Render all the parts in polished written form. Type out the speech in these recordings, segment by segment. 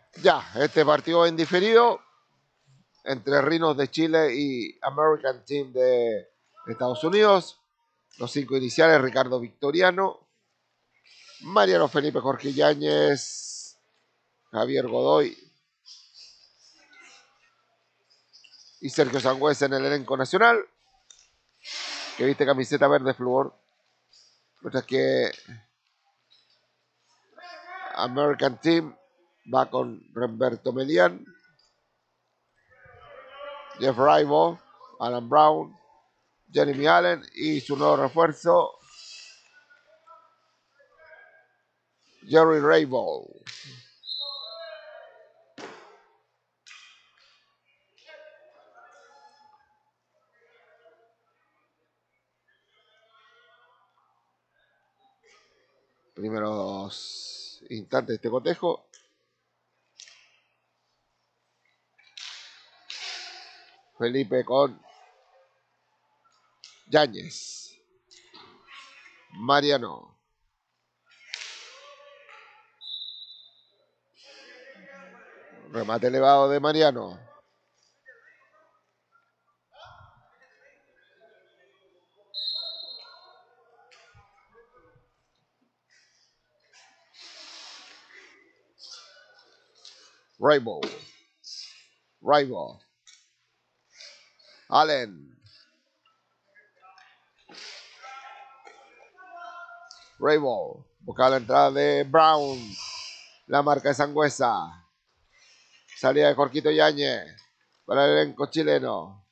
Ya, este partido en diferido entre Rhinos de Chile y American Team de Estados Unidos. Los 5 iniciales: Ricardo Victoriano, Mariano Felipe Jorge Yáñez, Javier Godoy y Sergio Sangüesa en el elenco nacional, que viste camiseta verde flúor. Mientras que American Team va con Remberto Melián, Jeff Raibo, Alan Brown, Jeremy Allen y su nuevo refuerzo, Jerry Raibo. Primeros instantes de este cotejo. Felipe con Yáñez. Mariano. Remate elevado de Mariano. Raibo. Raibo. Allen. Raibo. Busca la entrada de Brown. La marca de Sangüesa. Salida de Jorquito Yáñez. Para el elenco chileno.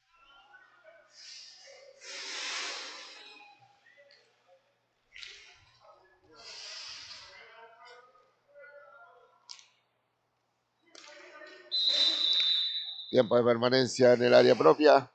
Tiempo de permanencia en el área propia.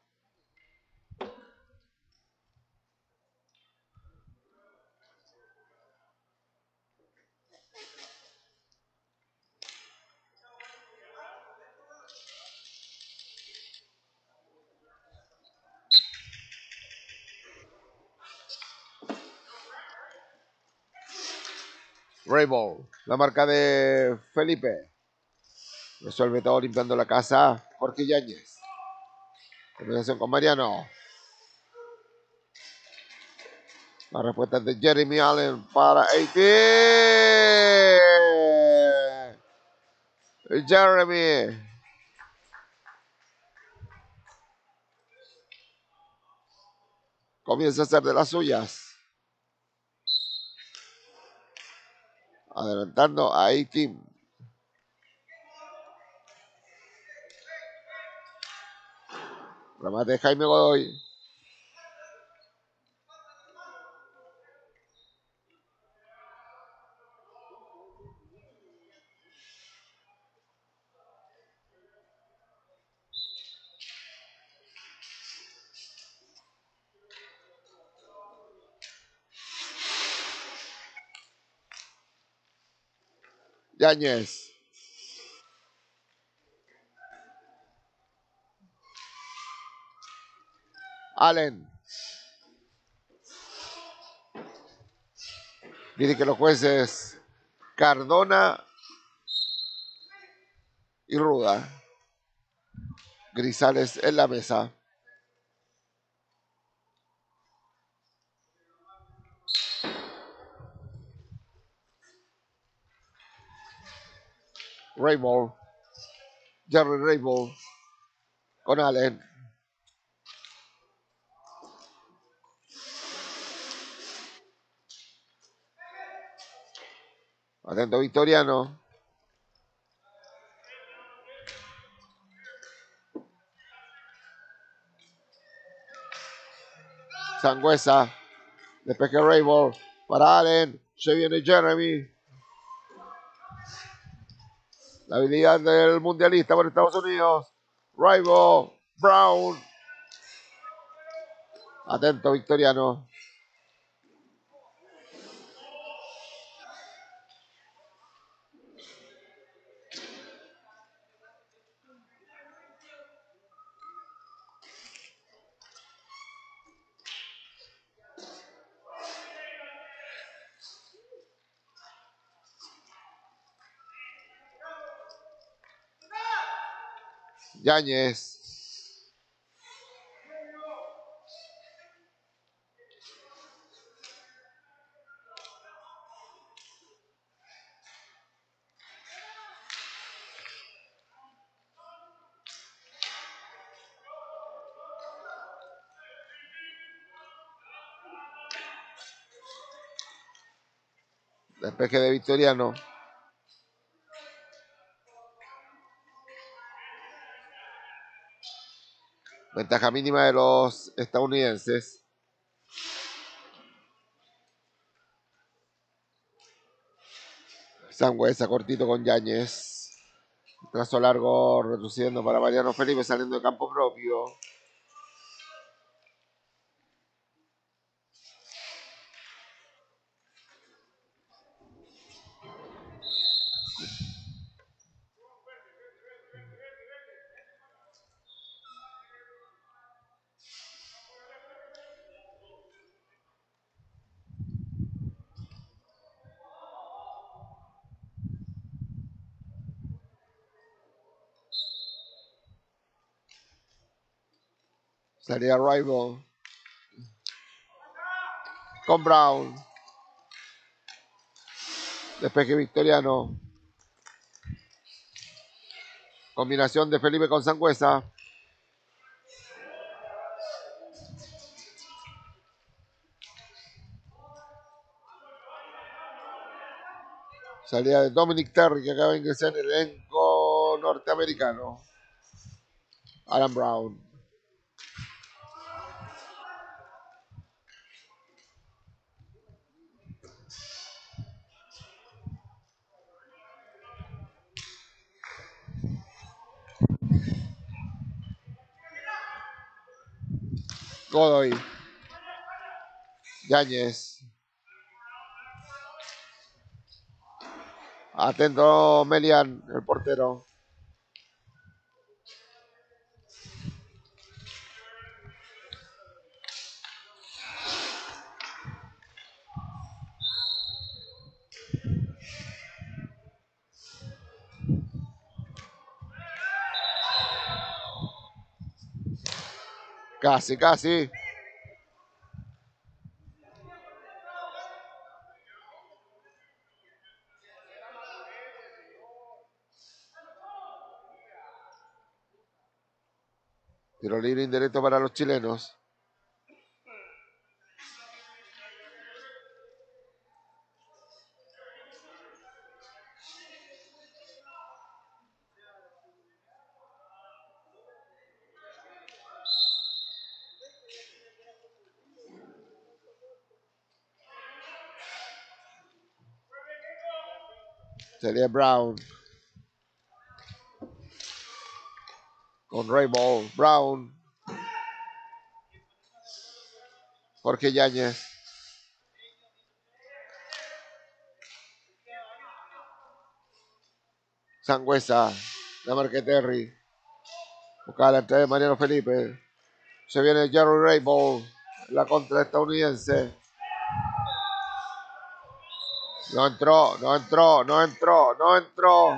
Raibo. La marca de Felipe. Resuelve todo limpiando la casa. Jorge Yáñez. Combinación con Mariano. La respuesta es de Jeremy Allen para AT. Jeremy. Comienza a hacer de las suyas. Adelantando a A-Team. Remate de Jaime Godoy. Yáñez. Allen. Dice que los jueces Cardona y Ruda. Grisales en la mesa. Rainbow. Jerry Rainbow. Con Allen. Atento Victoriano. Sangüesa. Despeje Rainbow. Para Allen. Se viene Jeremy. La habilidad del mundialista por Estados Unidos. Rainbow. Brown. Atento Victoriano. Yáñez. Despeje de Victoriano. Ventaja mínima de los estadounidenses. Sangüesa cortito con Yáñez. Trazo largo reduciendo para Mariano Felipe saliendo de campo propio. Salida Rival. Con Brown. Despeje Victoriano. Combinación de Felipe con Sangüesa. Salida de Dominic Terry, que acaba de ingresar en el elenco norteamericano. Alan Brown. Godoy. Yáñez. Atento Melian, el portero. Casi, casi. Tiro libre indirecto para los chilenos. Sería Brown. Con Ray Ball. Brown. Jorge Yáñez. Sangüesa. La marca Terry. Busca la entrada de Mariano Felipe. Se viene Jerry Ray Ball. La contra estadounidense. No entró, no entró, no entró, no entró.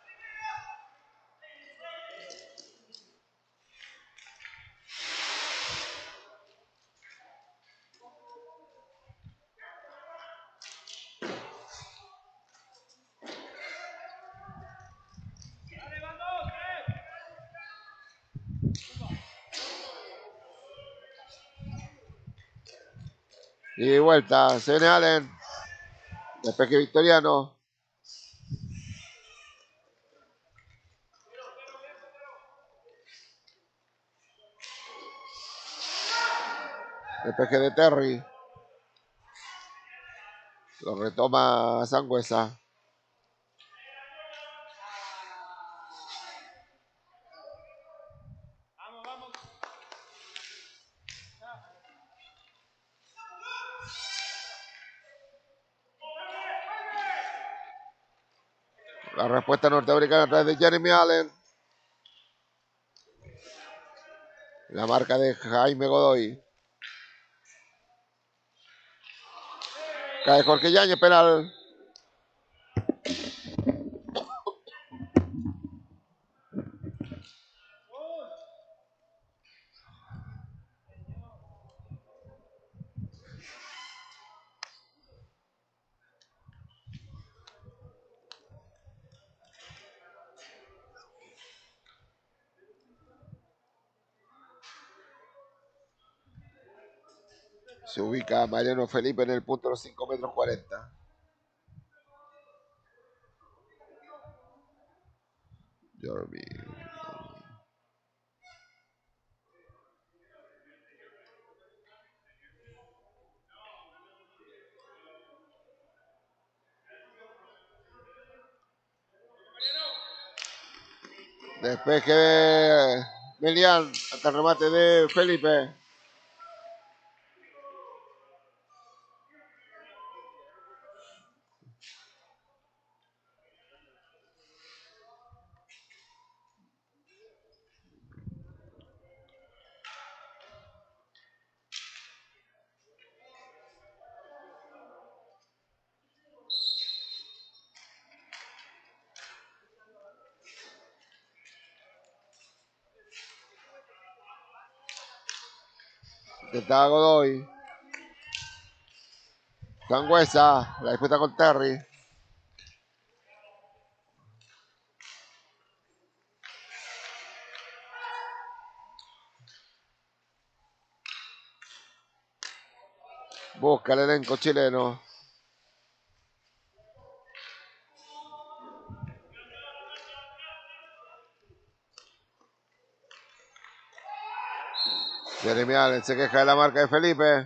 Y vuelta, Sene Allen. Despeje Victoriano. Despeje de Terry. Lo retoma Sangüesa. La respuesta norteamericana a través de Jeremy Allen. La marca de Jaime Godoy. Cae Jorge Yáñez, penal. Se ubica Mariano Felipe en el punto de los 5 metros 40. Jeremy. Despeje de Melián hasta el remate de Felipe. Intentaba Godoy. Sangüesa, la disputa con Terry. Busca el elenco chileno. Jeremy Allen se queja de la marca de Felipe.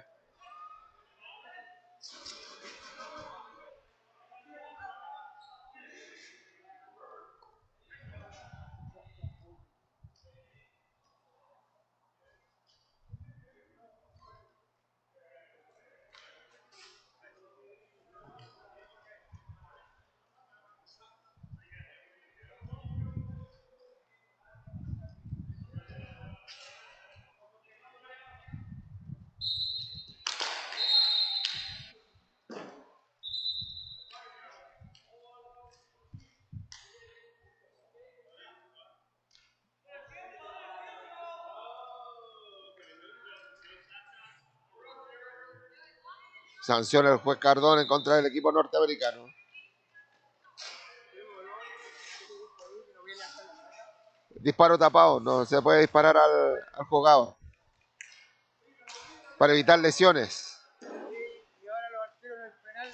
Sanciona el juez Cardón en contra del equipo norteamericano. Disparo tapado, no se puede disparar al jugador para evitar lesiones. Y ahora los arqueros en el penal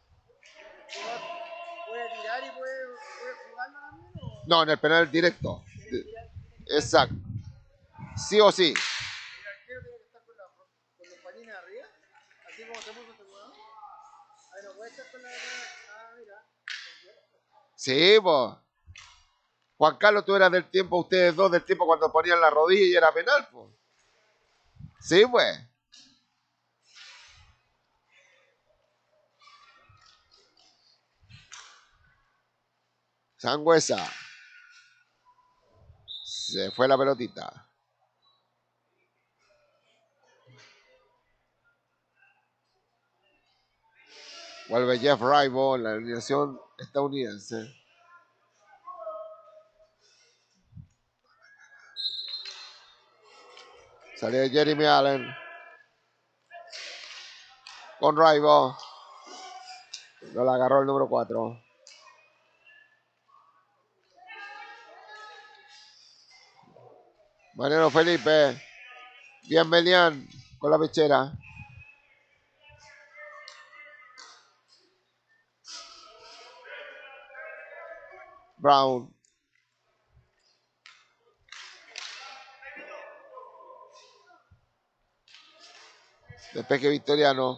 puede tirar y puede jugarlo también. No, en el penal directo. Exacto. Sí o sí. El arquero tiene que estar con los patines arriba, así como se puso este jugador. Ahí no puede estar con la. Ah, mira. Sí, pues. Juan Carlos, tú eras del tiempo, ustedes dos, del tiempo cuando ponían la rodilla y era penal, pues. Sí, pues. Sangüesa. Se fue la pelotita. Vuelve Jeff Rival, la alineación estadounidense. Salió Jeremy Allen. Con Rival. No la agarró el número 4. Mariano Felipe. Bien Melián con la pechera. Brown. Despeje victoriano.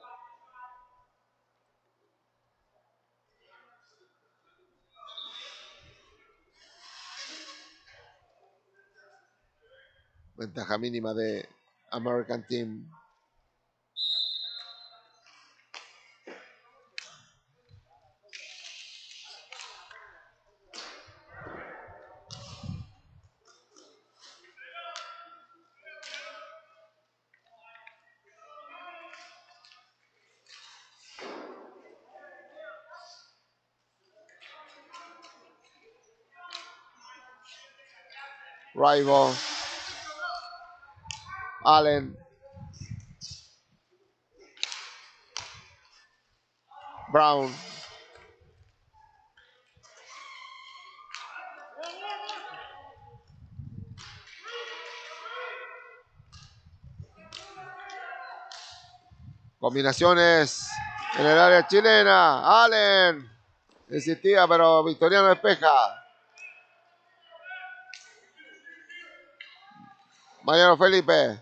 Ventaja mínima de American Team. Rival. Allen. Brown. Combinaciones en el área chilena. Allen. Insistía, pero Victoriano despeja. Mariano Felipe.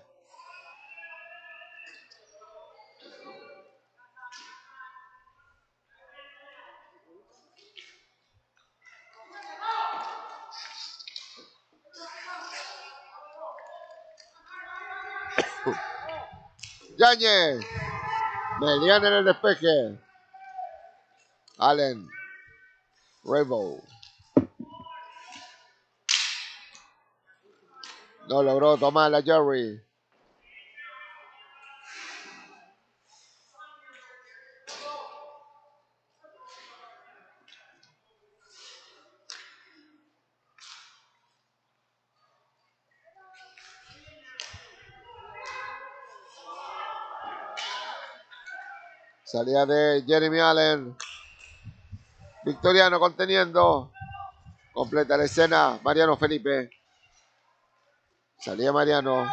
Yáñez. Meliana en el despeje. Allen. Rainbow. No logró tomar la Jerry. Salida de Jeremy Allen. Victoriano conteniendo. Completa la escena. Mariano Felipe. Salía Mariano.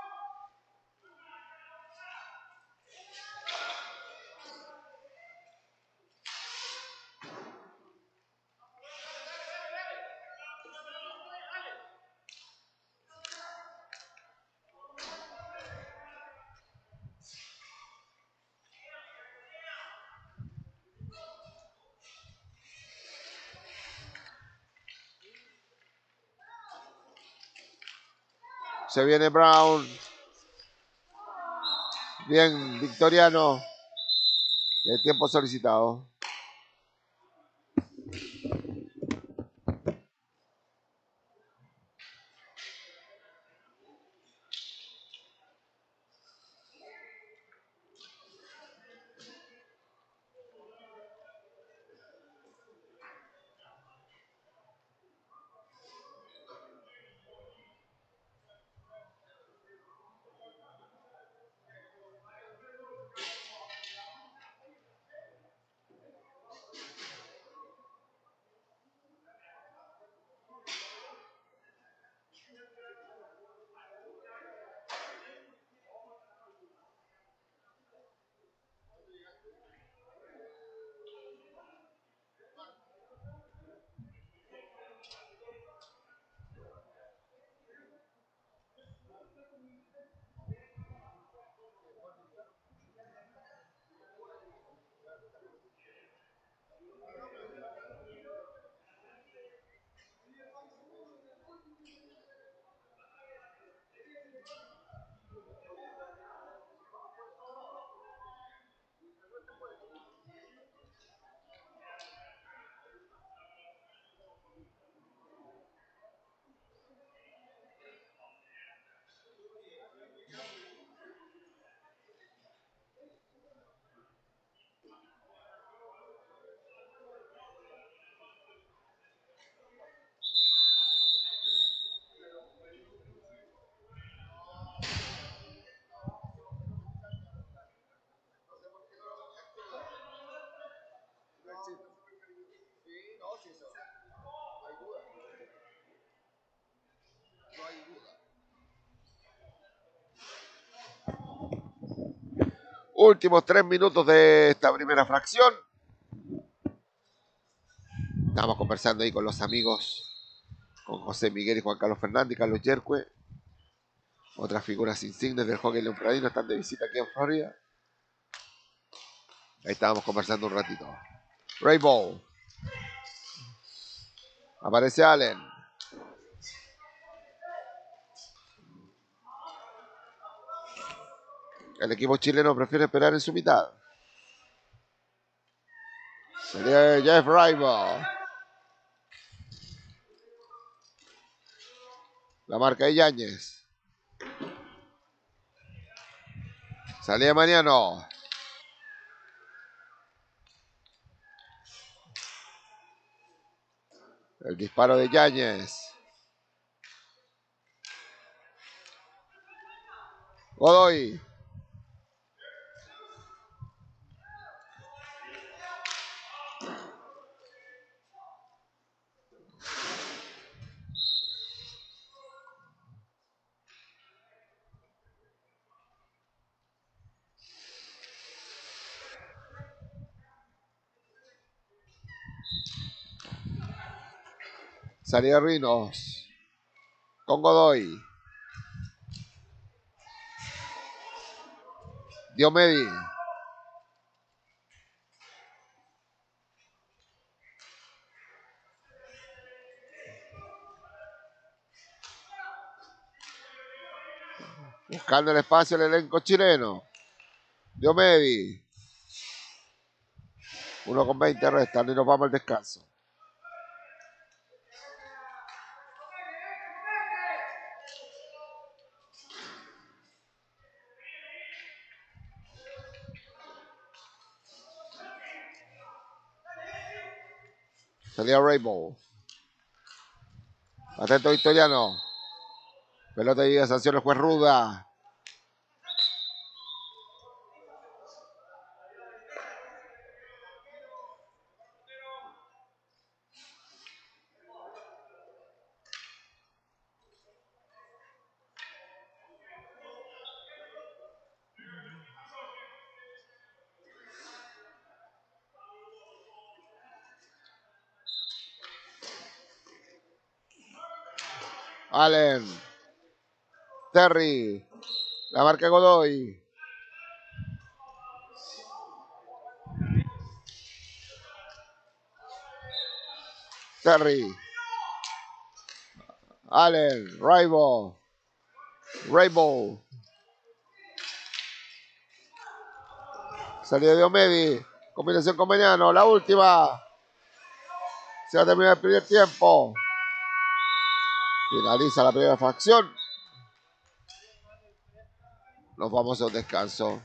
Se viene Brown. Bien, Victoriano. El tiempo solicitado. Últimos 3 minutos de esta primera fracción. Estamos conversando ahí con los amigos, con José Miguel y Juan Carlos Fernández y Carlos Yercue. Otras figuras insignes del hockey leontradino están de visita aquí en Florida. Ahí estábamos conversando un ratito. Rainbow. Aparece Allen. El equipo chileno prefiere esperar en su mitad. Sería Jeff Rainbow. La marca de Yáñez. Salía Mariano. El disparo de Yáñez. Godoy. Salida Rinos. Con Godoy. Diomedi. Buscando el espacio el elenco chileno. Diomedi. 1:20 restan y nos vamos al descanso. Salía Rainbow. Atento Victoriano. Pelota llega, sanción el juez Ruda. Allen. Terry. La marca Godoy. Terry. Allen. Rainbow. Salida de Diomedi. Combinación con Meñano. La última. Se va a terminar el primer tiempo. Finaliza la primera fracción. Nos vamos a un descanso.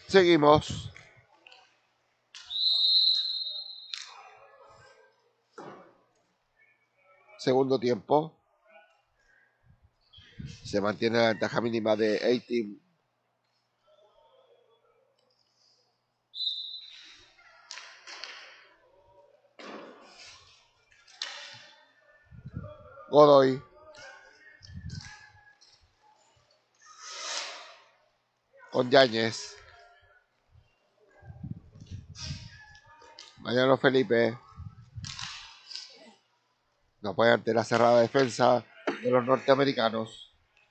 Seguimos. Segundo tiempo. Se mantiene la ventaja mínima de A-Team. Godoy. Con Yáñez. Mariano Felipe. No puede ante la cerrada defensa de los norteamericanos.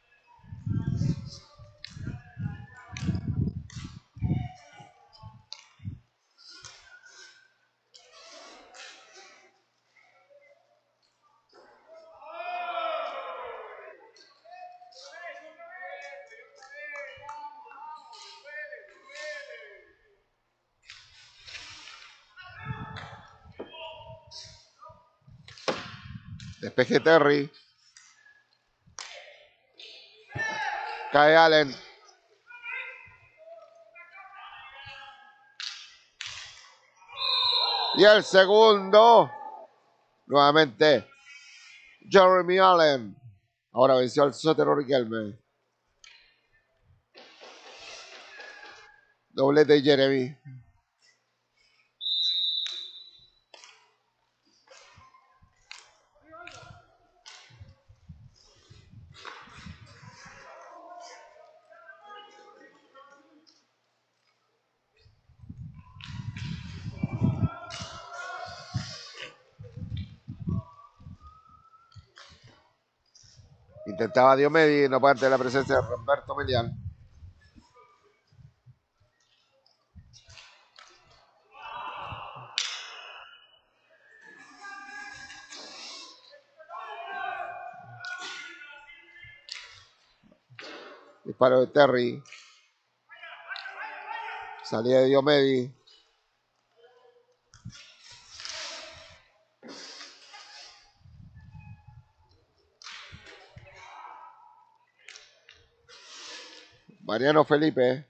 Despeje Terry. Cae Allen. Y el segundo. Nuevamente. Jeremy Allen. Ahora venció al Sotero Riquelme. Doblete de Jeremy. Intentaba Diomedi, no puede ante la presencia de Roberto Melián. Disparo de Terry. Salida de Diomedi. Mariano Felipe.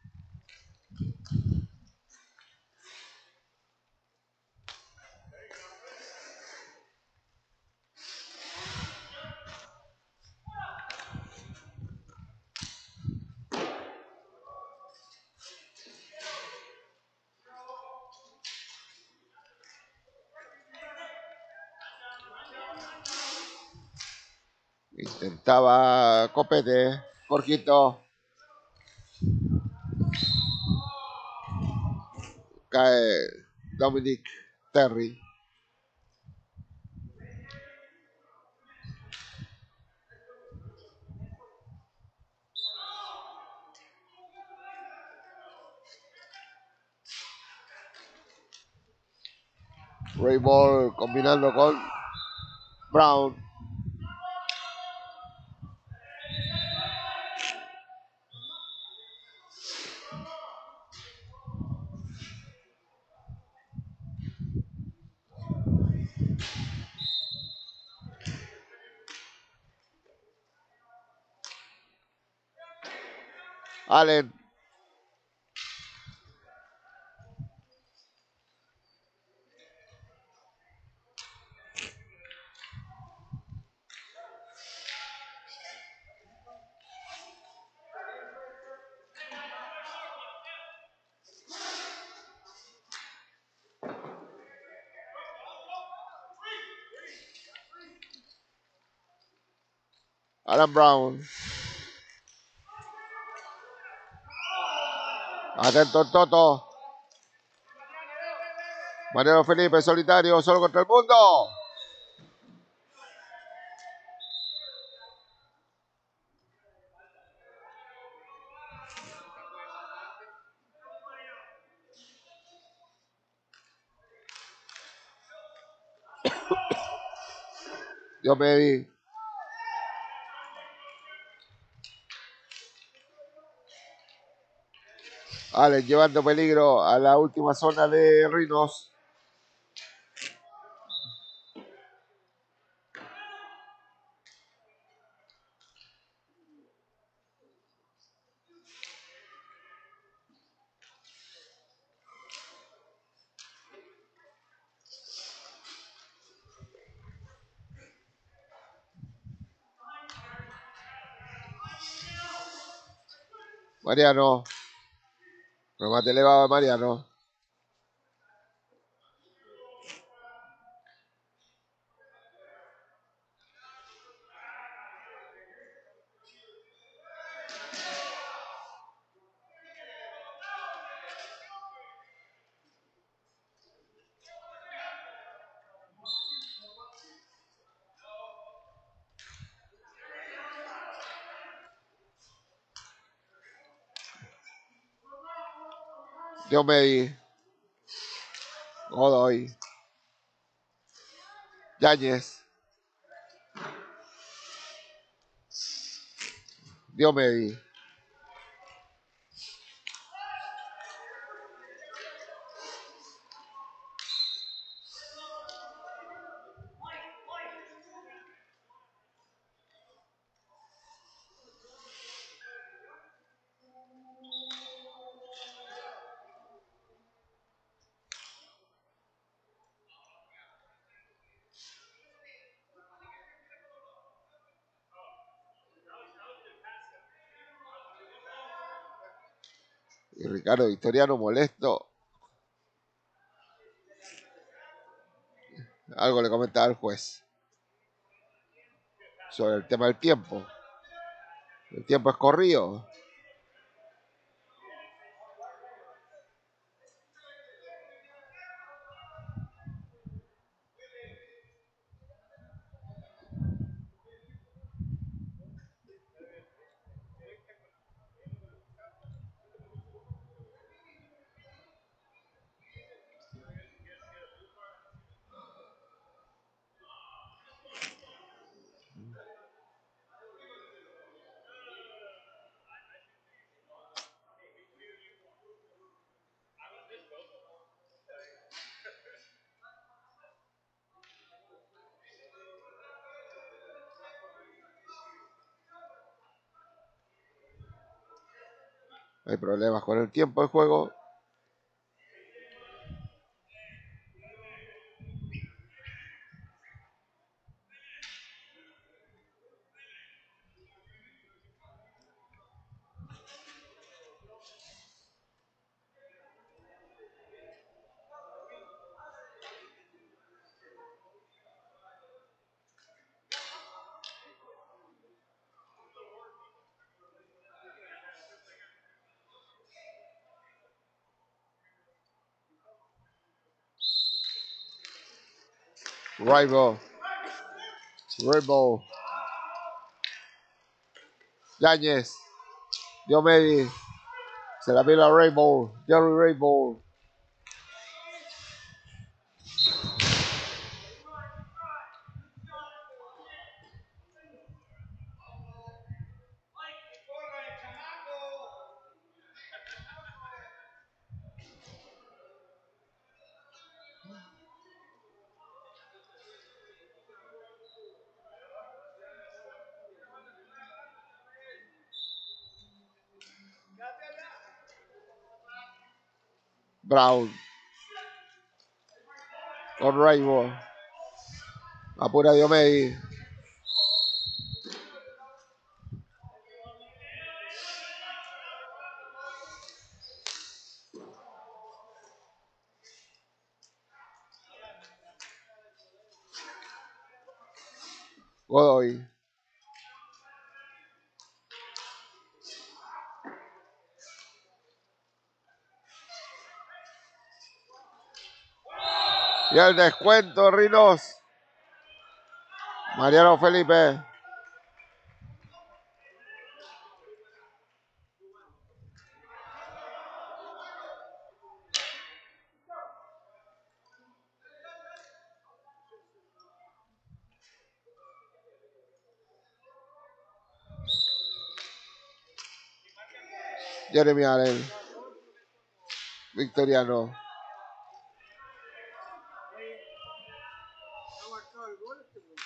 Intentaba Copete. Corquito. Cae Dominic Terry. Ray Ball combinando con Brown. Allen. Alan Brown. Atento Toto. Mariano Felipe solitario, solo contra el mundo. Yo me vi. Allen llevando peligro a la última zona de Rinos. Mariano. Remate elevado de Mariano. Diomedi. Godoy. Yáñez. Diomedi. Y Ricardo Victoriano molesto. Algo le comentaba al juez sobre el tema del tiempo. El tiempo es corrido. Hay problemas con el tiempo de juego. Rainbow. Yáñez. Diomedi. Se la pila Rainbow. Jerry Rainbow. Brown. Con Rainbow. Apura Diomedi. Godoy. Y el descuento, Rinos. Mariano Felipe. Jeremy Allen. Victoriano. Ha marcado el gol este, pues.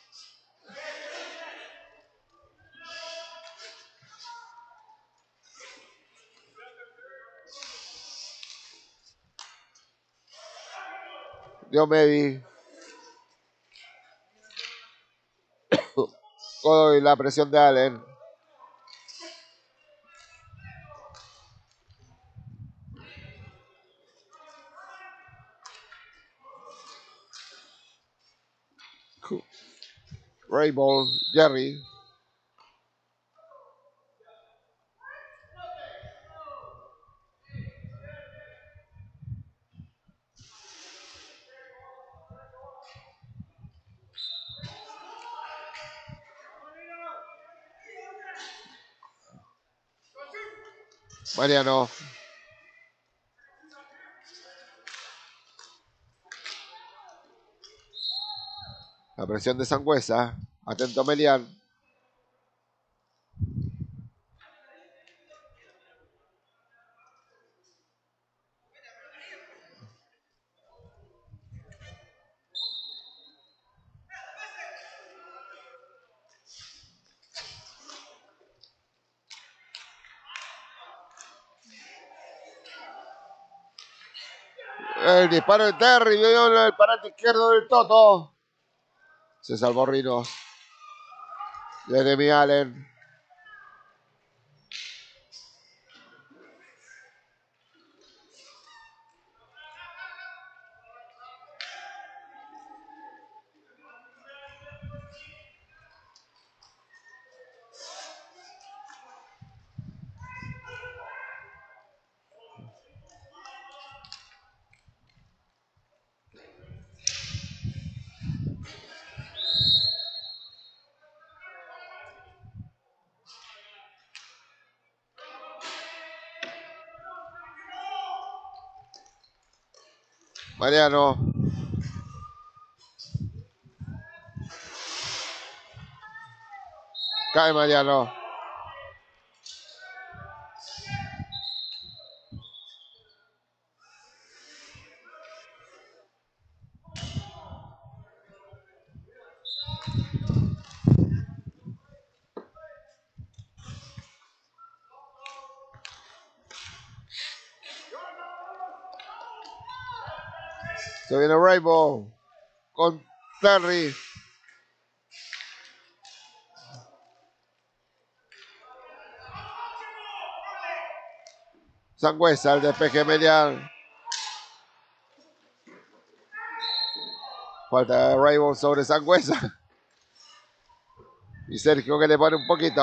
Diomedi. Godoy, la presión de Allen. Rainbow, Jerry. Mariano. La presión de Sangüesa. Atento Melián. El disparo de Terry. Vio el parate izquierdo del Toto. Se salvó Rinos. Jeremy Allen. Mariano. Cae Mariano. Se viene Rainbow. Con Terry. Sangüesa, el despeje medial. Falta de Rainbow sobre Sangüesa. Y Sergio que le pone un poquito.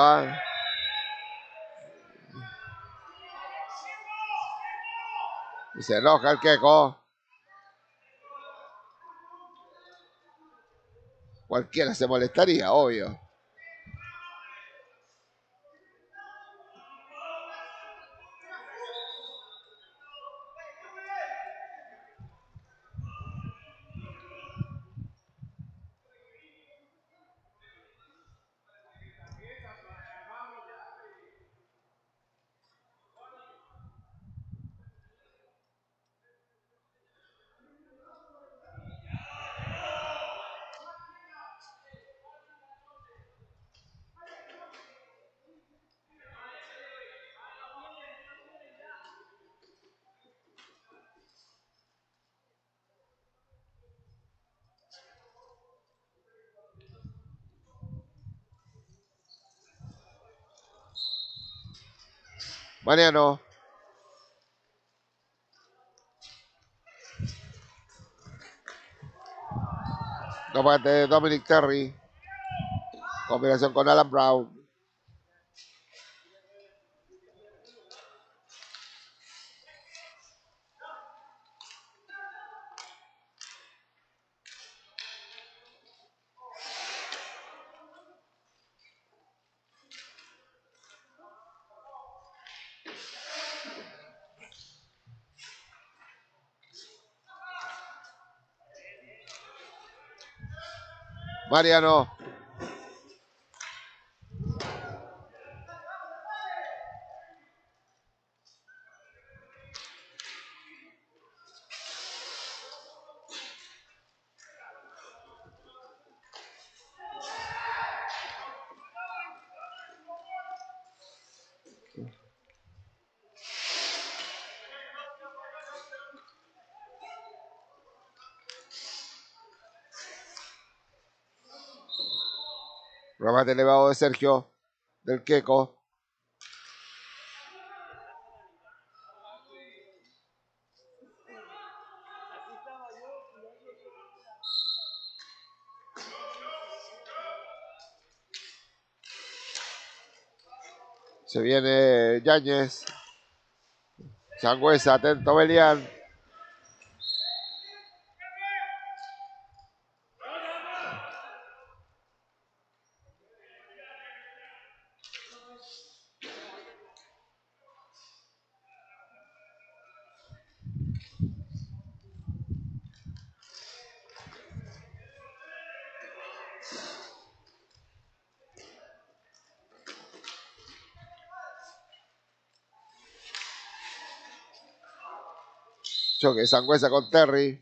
Y se enoja el Queco. Cualquiera se molestaría, obvio. Mariano. Tomate de Dominic Terry. Combinación con Alan Brown. Mariano. Remate elevado de Sergio. Del Queco. Se viene Yáñez. Sangüesa, atento Belián. Choque Sangüesa con Terry.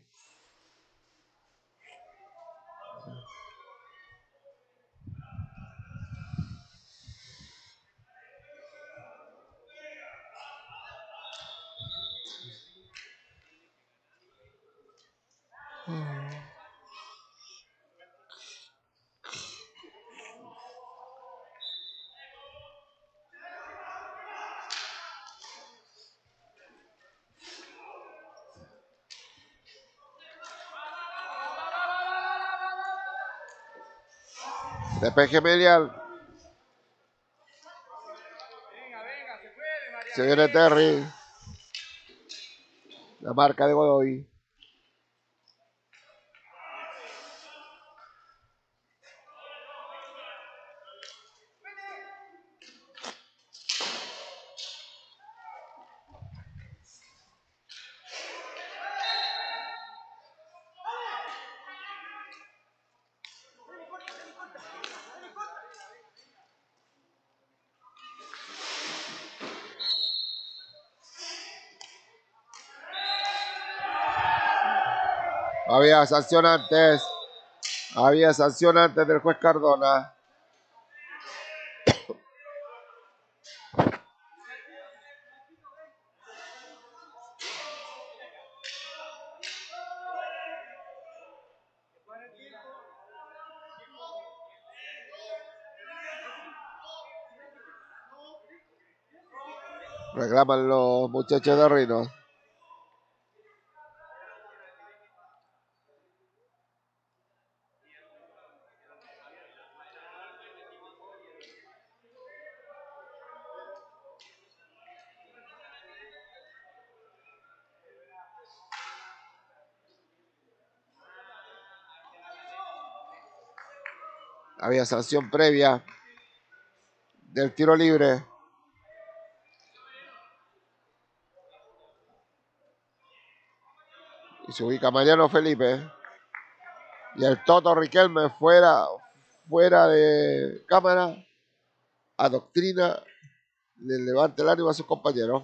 Despeje Belián. Se viene Terry. La marca de Godoy. Había sanción antes. Había sanción antes del juez Cardona. Reclaman los muchachos de Rino. Había sanción previa del tiro libre. Y se ubica Mariano Felipe. Y el Toto Riquelme fuera de cámara. Adoctrina. Le levanta el ánimo a sus compañeros.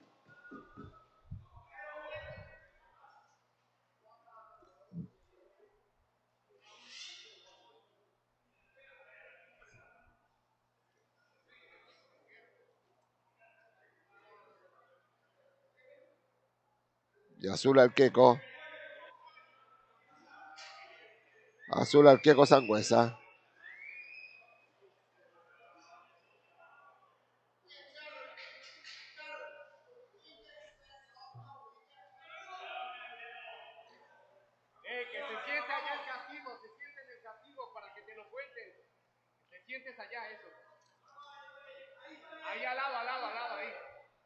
Y azul al Queco. Azul al Queco Sangüesa. Que se sienta allá el castigo, se siente en el castigo para que te lo cuenten. Te sientes allá, eso. Ahí al lado, ahí.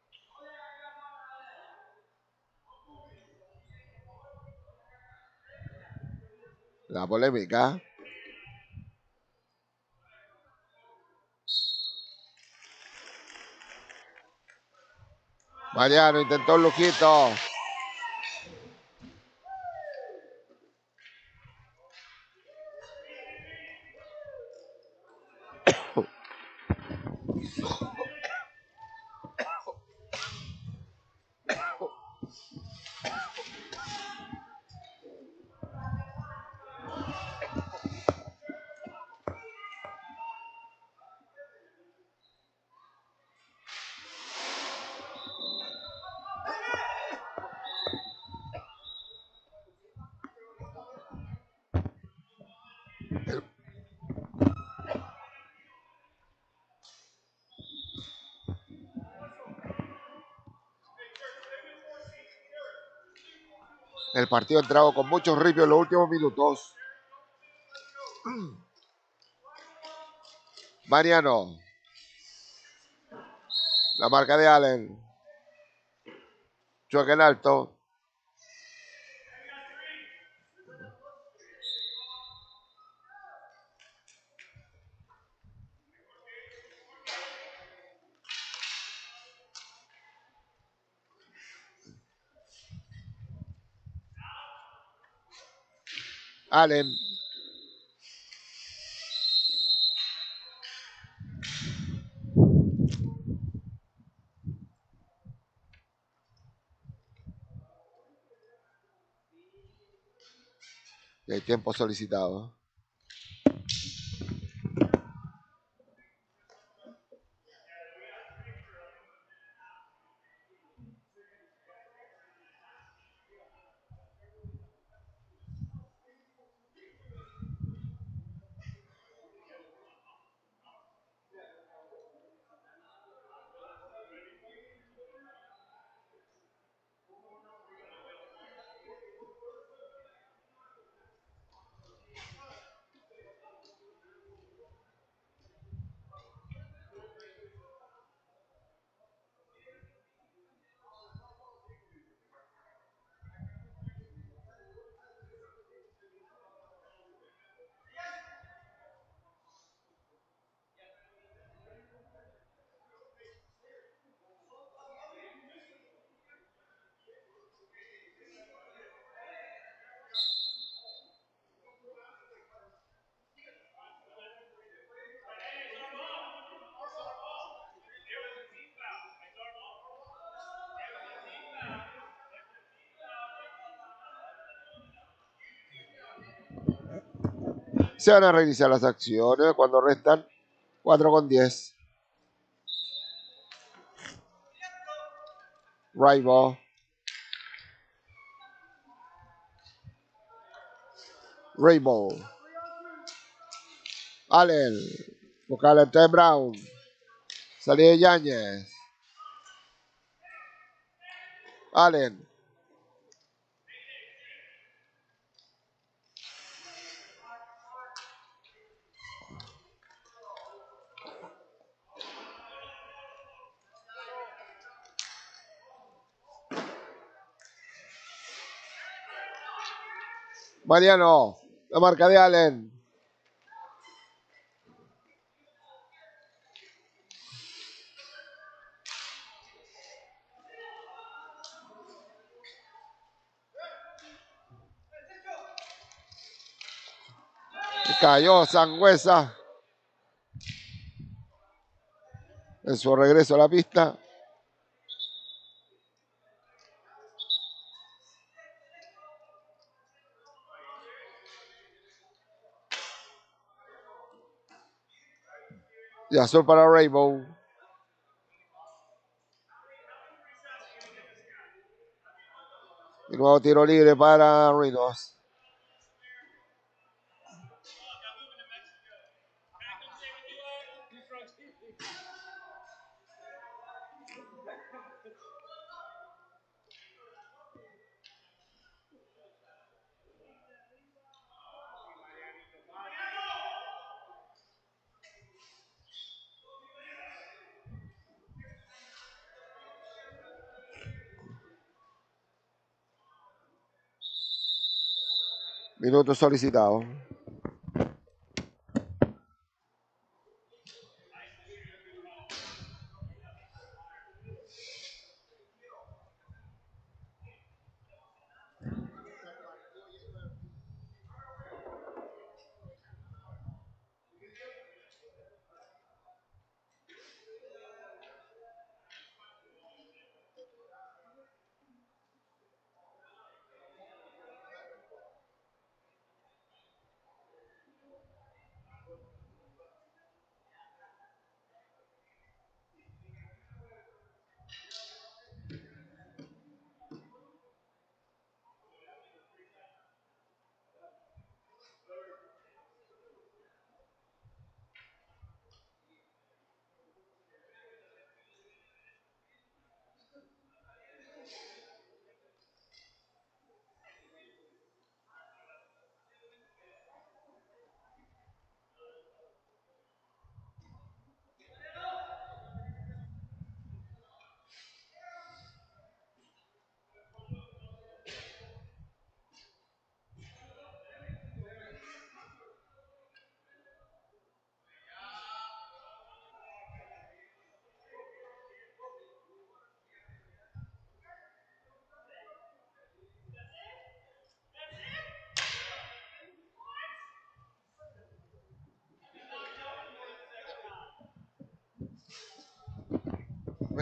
La polémica. Mariano intentó un lujito. El partido ha entrado con muchos ripios en los últimos minutos. Mariano. La marca de Allen. Choque en alto. Allen. Y hay tiempo solicitado. Se van a reiniciar las acciones cuando restan 4:10. Rival. Rainbow. Allen. Busca el T. Brown. Salida de Yáñez. Allen. Mariano. La marca de Allen. Cayó Sangüesa en su regreso a la pista. Y azul para Rainbow. Y nuevo tiro libre para Rhinos. Minuto solicitado.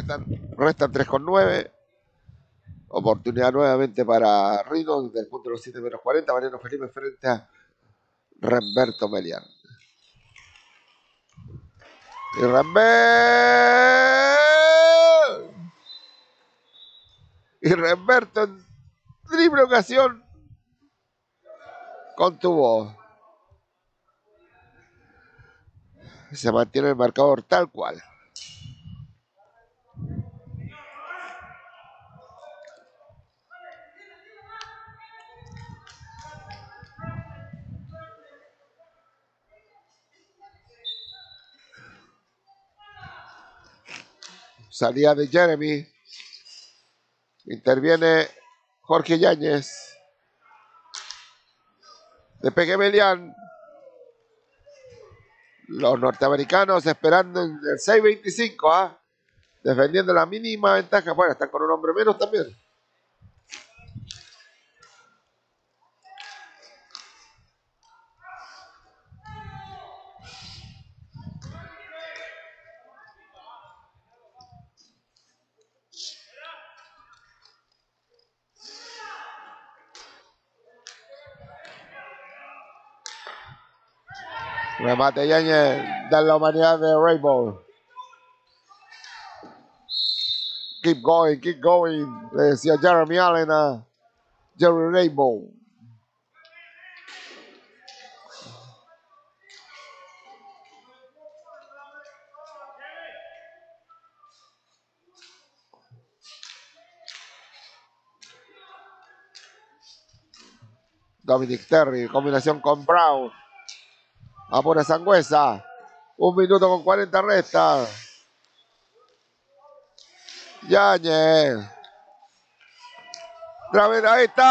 Restan 3,9. Oportunidad nuevamente para Rino desde el punto de los 7 menos 40. Mariano Felipe frente a Remberto Melián. Y Remberto en triple ocasión contuvo. Se mantiene el marcador tal cual. Salida de Jeremy. Interviene Jorge Yáñez. Despegue Melián. Los norteamericanos esperando en el 6.25, defendiendo la mínima ventaja. Bueno, están con un hombre menos también. Remate Yáñez de la humanidad de Rainbow. Keep going, le decía Jeremy Allen a Jerry Rainbow. Dominic Terry, combinación con Brown. Apura Sangüesa. 1 minuto con 40 resta. Yáñez. Ahí está.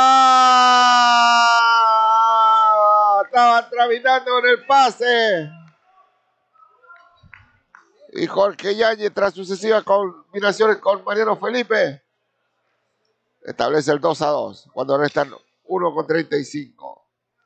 Estaban tramitando con el pase. Y Jorge Yáñez, tras sucesivas combinaciones con Mariano Felipe, establece el 2-2 cuando restan 1,35.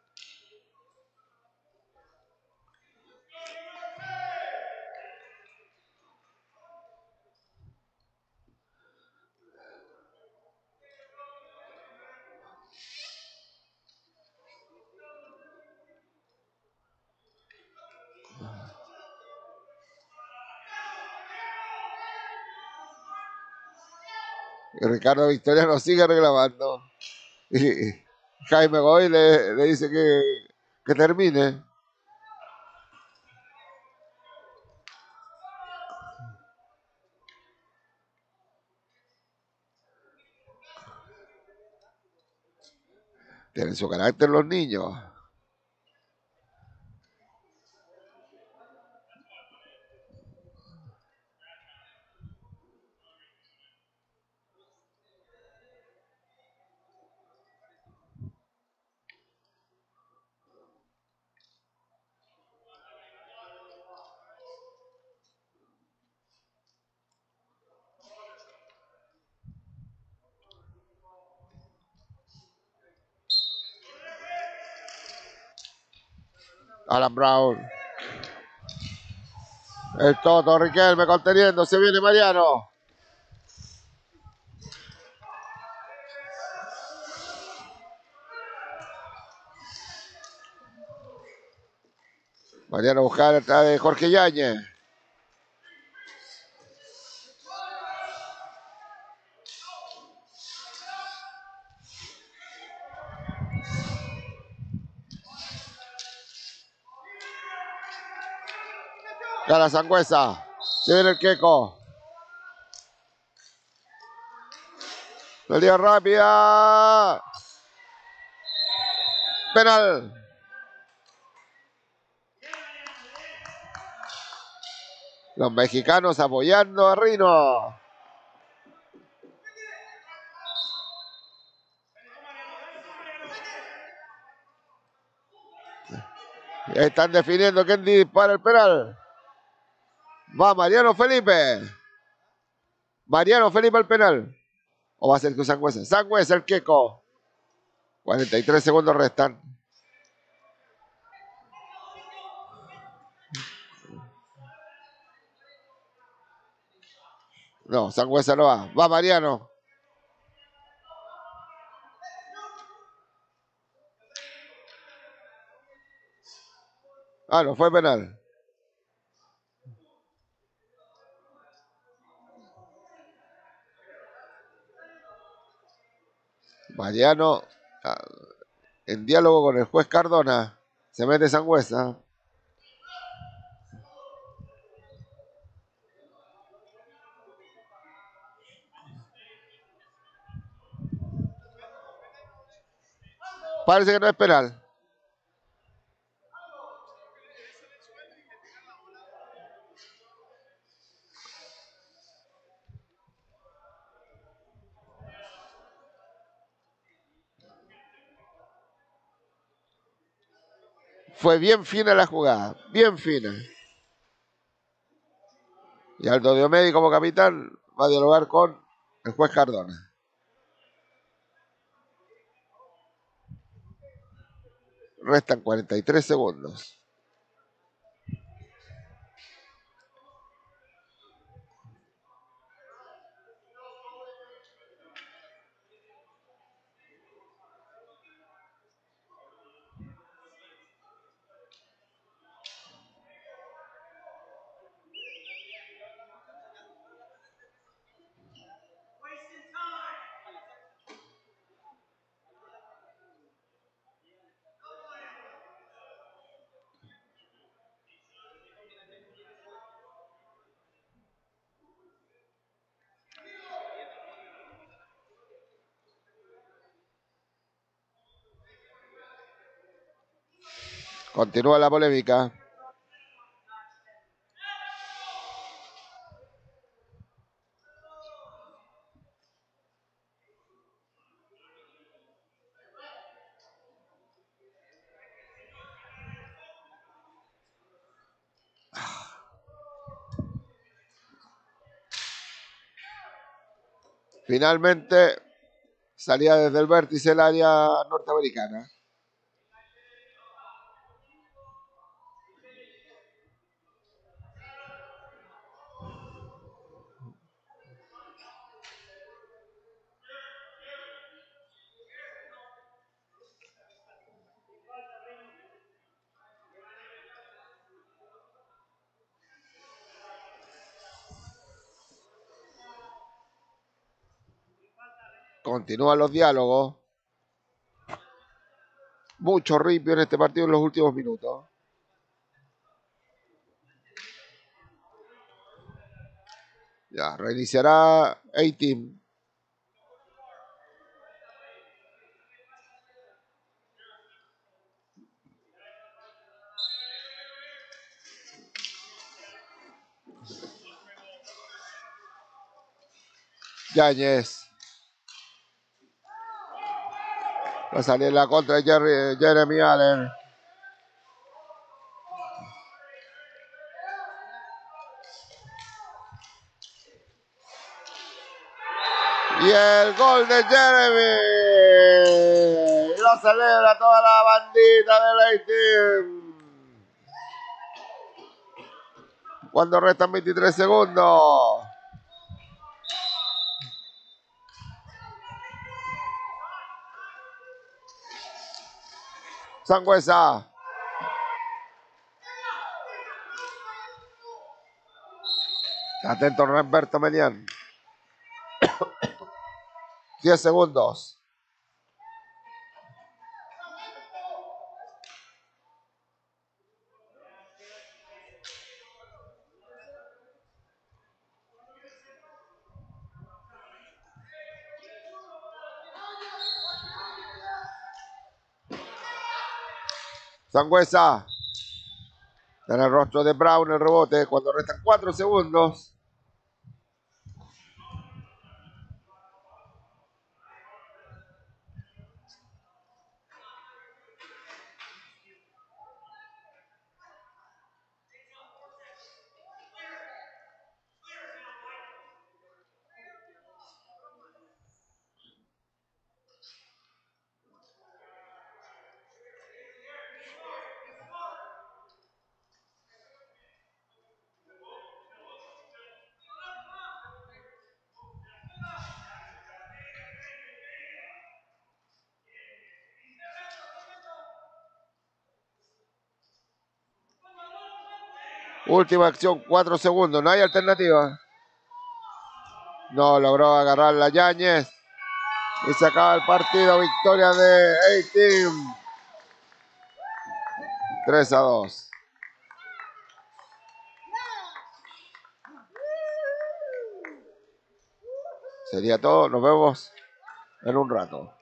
Y Ricardo Victoriano sigue reclamando. Y Jaime Goy le dice que termine. Tienen su carácter los niños. Alan Brown. El Toto Riquelme conteniendo. Se viene Mariano. Mariano buscar atrás de Jorge Yáñez. Gana Sangüesa. Se viene el Queco. Salida rápida. Penal. Los mexicanos apoyando a Rino. Están definiendo quién dispara el penal. Va Mariano Felipe. Mariano Felipe al penal. ¿O va a ser que Sangüesa? Sangüesa el Queco. 43 segundos restan. No, Sangüesa no va. Va Mariano. Ah, no, fue penal. Mariano en diálogo con el juez Cardona. Se mete Sangüesa. Parece que no es penal. Fue bien fina la jugada. Bien fina. Y Aldo Diomedes como capitán va a dialogar con el juez Cardona. Restan 43 segundos. Continúa la polémica. Finalmente salía desde el vértice del área norteamericana. Continúan los diálogos. Mucho ripio en este partido en los últimos minutos. Ya, reiniciará A-Team. Yáñez. Va a salir la contra de Jeremy Allen. Y el gol de Jeremy. Lo celebra toda la bandita del A-Team. Cuando restan 23 segundos. Sangüesa. Atento Roberto Melián. 10 segundos. Sangüesa. En el rostro de Brown el rebote cuando restan 4 segundos. Última acción, 4 segundos. No hay alternativa. No logró agarrar la Yáñez. Y se acaba el partido. Victoria de A-Team. 3-2. Sería todo. Nos vemos en un rato.